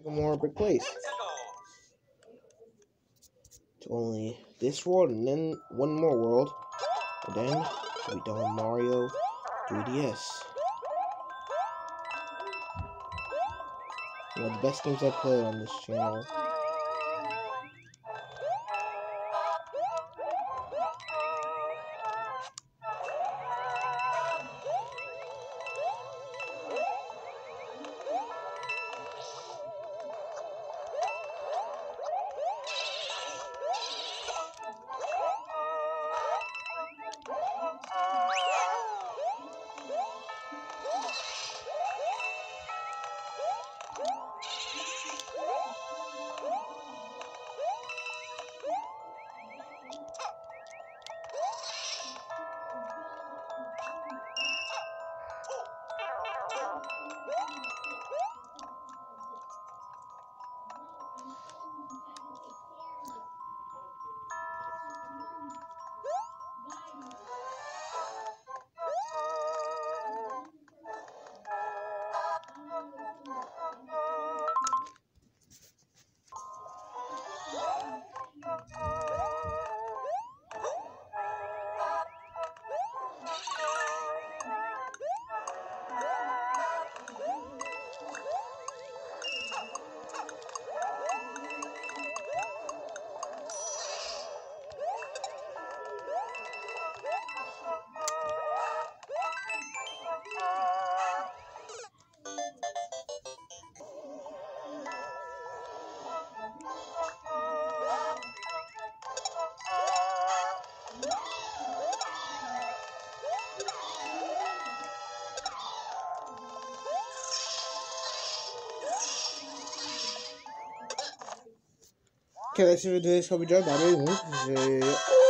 a more big place. It's only this world and then one more world. And then we'll be done with Mario 3DS. One of the best games I played on this channel. Okay, that's it for today's Hobby Job. Bye.